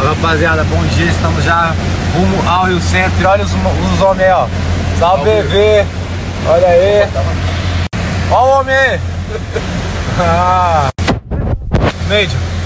Salve, rapaziada, bom dia, estamos já rumo ao Rio Centro. E olha os homens aí, ó. Salve, bebê. Olha aí. Olha o homem aí. Médio.